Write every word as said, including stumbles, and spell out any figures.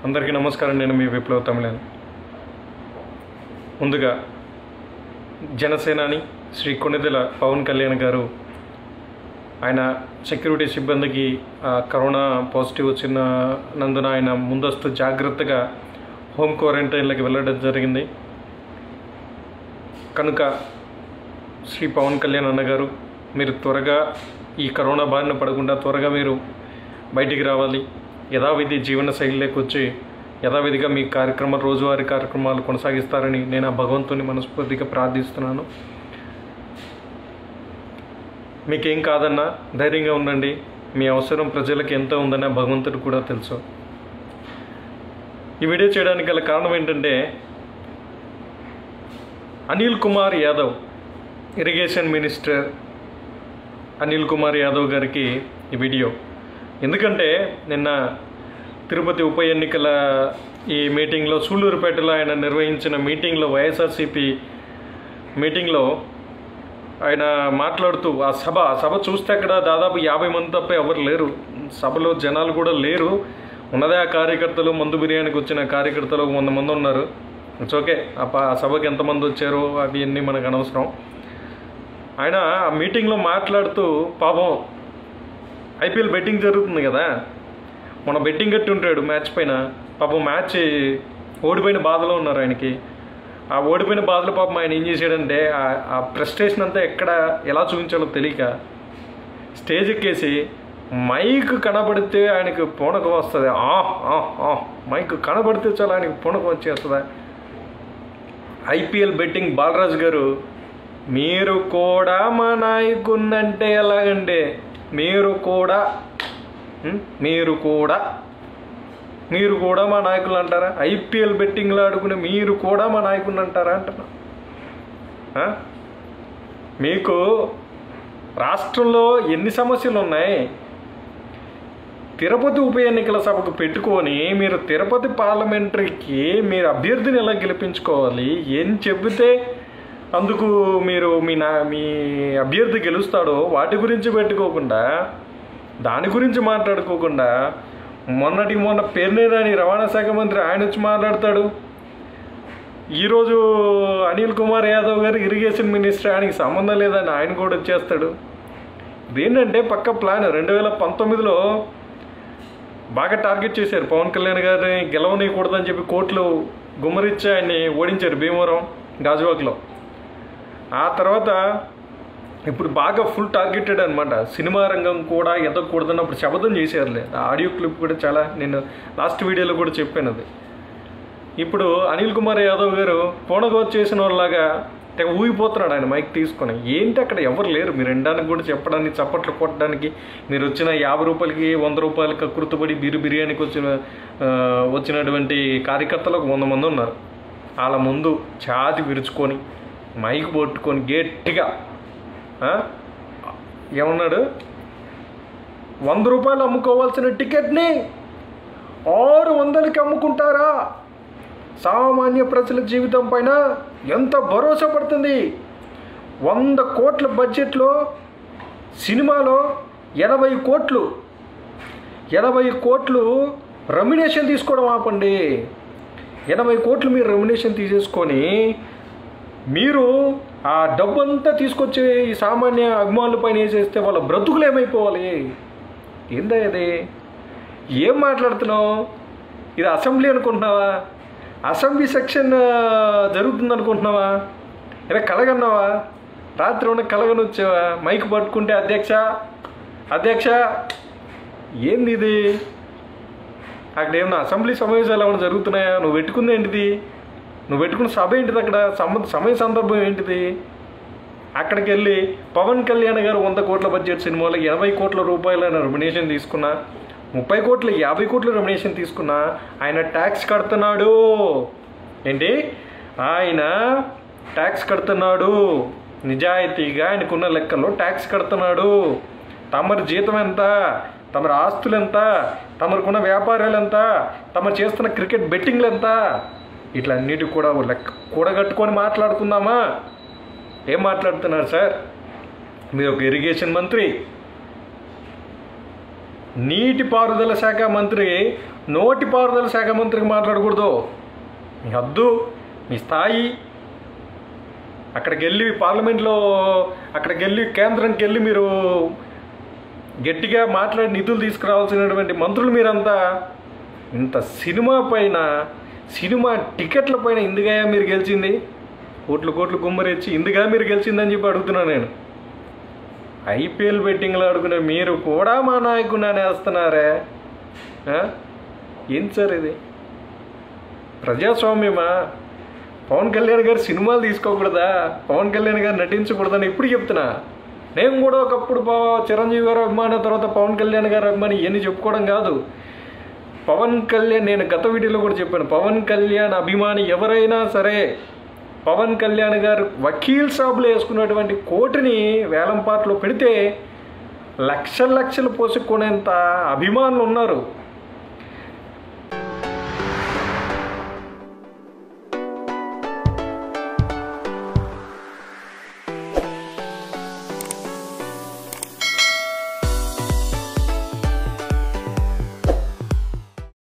అందరికీ నమస్కారం. నేను మీ విప్లవ తమిళన్. ముందుగా జనసేనాని శ్రీ కొణిదెల పవన్ కళ్యాణ్ గారు ఆయన సెక్యూరిటీ సిబ్బందికి కరోనా పాజిటివ్ వచ్చినందున ఆయన ముందస్తు జాగ్రత్తగా హోమ్ క్వారంటైన్లోకి వెళ్ళడం జరిగింది. కనుక శ్రీ పవన్ కళ్యాణ్ అన్నగారు మీరు త్వరగా ఈ కరోనా బారిన పడకుండా త్వరగా మీరు బయటికి రావాలి, యథావిధి జీవన శైలిలోకి వచ్చి యథావిధిగా మీ కార్యక్రమాలు రోజువారీ కార్యక్రమాలు కొనసాగిస్తారని నేను ఆ భగవంతుని మనస్ఫూర్తిగా ప్రార్థిస్తున్నాను. మీకేం కాదన్నా ధైర్యంగా ఉండండి, మీ అవసరం ప్రజలకు ఎంత ఉందన్న భగవంతుడు కూడా తెలుసు. ఈ వీడియో చేయడానికి గల కారణం ఏంటంటే అనిల్ కుమార్ యాదవ్, ఇరిగేషన్ మినిస్టర్ అనిల్ కుమార్ యాదవ్ గారికి ఈ వీడియో. ఎందుకంటే నిన్న తిరుపతి ఉప ఎన్నికల ఈ మీటింగ్లో సూళ్ళూరుపేటలో ఆయన నిర్వహించిన మీటింగ్లో వైఎస్ఆర్సీపీ మీటింగ్లో ఆయన మాట్లాడుతూ ఆ సభ ఆ సభ చూస్తే అక్కడ దాదాపు యాభై మంది తప్ప ఎవరు లేరు, సభలో జనాలు కూడా లేరు. ఉన్నదే ఆ కార్యకర్తలు, మందు బిర్యానీకి వచ్చిన కార్యకర్తలు వంద మంది ఉన్నారు. ఇట్స్ ఓకే, ఆ సభకి ఎంతమంది వచ్చారో అవి అన్నీ మనకు అనవసరం. ఆయన ఆ మీటింగ్లో మాట్లాడుతూ పాపం ఐపీఎల్ బెట్టింగ్ జరుగుతుంది కదా, మన బెట్టింగ్ కట్టి ఉంటాడు మ్యాచ్ పైన. పాపం మ్యాచ్ ఓడిపోయిన బాధలో ఉన్నారు ఆయనకి. ఆ ఓడిపోయిన బాధలో పాపం ఆయన ఏం చేశాడంటే ఆ ప్రెస్టేషన్ అంతా ఎక్కడ ఎలా చూపించాలో తెలియక స్టేజ్ ఎక్కేసి మైక్ కనబడితే ఆయనకి పూనకం వస్తుంది. మైక్ కనబడితే చాలా ఆయనకి పూనకం వచ్చేస్తుంది. ఐపీఎల్ బెట్టింగ్ బాలరాజు గారు, మీరు కూడా మా నాయకున్నంటే ఎలాగండి, మీరు కూడా మీరు కూడా మీరు కూడా మా నాయకులు అంటారా? ఐపీఎల్ బెట్టింగ్లో ఆడుకునే మీరు కూడా మా నాయకులు అంటారా అంటున్నా. మీకు రాష్ట్రంలో ఎన్ని సమస్యలు ఉన్నాయి? తిరుపతి ఉప ఎన్నికల సభకు పెట్టుకొని మీరు తిరుపతి పార్లమెంటరీకి మీరు అభ్యర్థిని ఎలా గెలిపించుకోవాలి, ఏం చెబితే అందుకు మీరు మీ నా మీ అభ్యర్థి గెలుస్తాడో వాటి గురించి పెట్టుకోకుండా, దాని గురించి మాట్లాడుకోకుండా, మొన్నటికి మొన్న పేర్నేరాని రవాణా శాఖ మంత్రి ఆయన వచ్చి మాట్లాడతాడు. ఈరోజు అనిల్ కుమార్ యాదవ్ గారు ఇరిగేషన్ మినిస్టర్, ఆయనకి సంబంధం లేదని ఆయన కూడా వచ్చేస్తాడు. ఇదేంటంటే పక్క ప్లాన్. రెండు వేల పంతొమ్మిదిలో బాగా టార్గెట్ చేశారు పవన్ కళ్యాణ్ గారిని, గెలవనీయకూడదని చెప్పి కోర్టులో గుమ్మరిచ్చి ఆయన్ని ఓడించారు భీమవరం గాజువాక్లో. ఆ తర్వాత ఇప్పుడు బాగా ఫుల్ టార్గెటెడ్ అనమాట. సినిమా రంగం కూడా ఎదగకూడదన్నప్పుడు శపథం చేశారులే. ఆడియో క్లిప్ కూడా చాలా నేను లాస్ట్ వీడియోలో కూడా చెప్పాను అది. ఇప్పుడు అనిల్ కుమార్ యాదవ్ గారు పూనగోత్ చేసిన వాళ్ళలాగా తెగ ఊగిపోతున్నాడు ఆయన మైక్ తీసుకొని. ఏంటి అక్కడ ఎవరు లేరు మీరు ఎండడానికి కూడా చెప్పడానికి, చప్పట్లు కొట్టడానికి. మీరు వచ్చిన యాభై రూపాయలకి వంద రూపాయలకి కకృతపడి బిరి బిర్యానీకి వచ్చిన వచ్చినటువంటి కార్యకర్తలు ఒక వంద మంది ఉన్నారు. వాళ్ళ ముందు ఛాతి విరుచుకొని మైక్ పట్టుకొని గట్టిగా ఏమన్నాడు, వంద రూపాయలు అమ్ముకోవాల్సిన టికెట్ని ఆరు వందలకి అమ్ముకుంటారా? సామాన్య ప్రజల జీవితం పైన ఎంత భరోసా పడుతుంది? వంద కోట్ల బడ్జెట్లో సినిమాలో ఎనభై కోట్లు ఎనభై కోట్లు రెమ్యునేషన్ తీసుకోవడం ఆపండి. ఎనభై కోట్లు మీరు రెమ్యునేషన్ తీసేసుకొని మీరు ఆ డబ్బు అంతా తీసుకొచ్చి ఈ సామాన్య అభిమానుల పైన వేసేస్తే వాళ్ళ బ్రతుకులు ఏమైపోవాలి? ఏందా ఇది? ఏం మాట్లాడుతున్నావు? ఇది అసెంబ్లీ అనుకుంటున్నావా? అసెంబ్లీ సెక్షన్ జరుగుతుంది అనుకుంటున్నావా? ఇలా కలగన్నావా? రాత్రి ఉన్న కలగని వచ్చావా? మైక్ పట్టుకుంటే అధ్యక్ష అధ్యక్ష ఏంది ఇది? అక్కడ ఏమన్నా అసెంబ్లీ సమావేశాలు ఏమైనా జరుగుతున్నాయా? నువ్వు పెట్టుకుంది ఏంటిది? నువ్వు పెట్టుకున్న సభ ఏంటిది? అక్కడ సమ సమయ సందర్భం ఏంటిది? అక్కడికి వెళ్ళి పవన్ కళ్యాణ్ గారు వంద కోట్ల బడ్జెట్ సినిమాలో ఎనభై కోట్ల రూపాయల రెమ్యునేషన్ తీసుకున్నా, ముప్పై కోట్ల యాభై కోట్ల రెమ్యునేషన్ తీసుకున్నా ఆయన ట్యాక్స్ కడుతున్నాడు. ఏంటి? ఆయన ట్యాక్స్ కడుతున్నాడు. నిజాయితీగా ఆయనకున్న లెక్కల్లో ట్యాక్స్ కడుతున్నాడు. తమరి జీతం ఎంత, తమరి ఆస్తులు ఎంత, తమరుకున్న వ్యాపారాలు ఎంత, తమరు చేస్తున్న క్రికెట్ బెట్టింగ్లు ఎంత, ఇట్లన్నిటి కూడా లెక్క కూడగట్టుకొని మాట్లాడుకుందామా? ఏం మాట్లాడుతున్నారు సార్? మీరు ఒక ఇరిగేషన్ మంత్రి, నీటిపారుదల శాఖ మంత్రి నోటిపారుదల శాఖ మంత్రికి మాట్లాడకూడదు. మీ హద్దు, మీ స్థాయి. అక్కడికి వెళ్ళి పార్లమెంట్లో అక్కడికి వెళ్ళి కేంద్రంకి వెళ్ళి మీరు గట్టిగా మాట్లాడి నిధులు తీసుకురావాల్సినటువంటి మంత్రులు మీరంతా. ఇంత సినిమా పైన, సినిమా టికెట్ల పైన ఇందుగా మీరు గెలిచింది? కోట్లు కోట్లు గుమ్మరిచ్చి ఇందుగా మీరు గెలిచిందని చెప్పి అడుగుతున్నాను నేను. ఐపీఎల్ బెట్టింగ్లో ఆడుకునే మీరు కూడా మా నాయకుడిని అనేస్తున్నారే. ఏం సార్ ఇది? ప్రజాస్వామ్యమా? పవన్ కళ్యాణ్ గారు సినిమాలు తీసుకోకూడదా? పవన్ కళ్యాణ్ గారు నటించకూడదని ఇప్పుడు చెప్తున్నా. నేను కూడా ఒకప్పుడు చిరంజీవి గారు అభిమాని, తర్వాత పవన్ కళ్యాణ్ గారు అభిమాని ఇవన్నీ చెప్పుకోవడం కాదు. పవన్ కళ్యాణ్, నేను గత వీడియోలో కూడా చెప్పాను, పవన్ కళ్యాణ్ అభిమాని ఎవరైనా సరే పవన్ కళ్యాణ్ గారు వకీల్ సాబులు వేసుకున్నటువంటి కోటిని వేలంపాట్లో పెడితే లక్షల లక్షలు పోసుకునేంత అభిమానులు ఉన్నారు.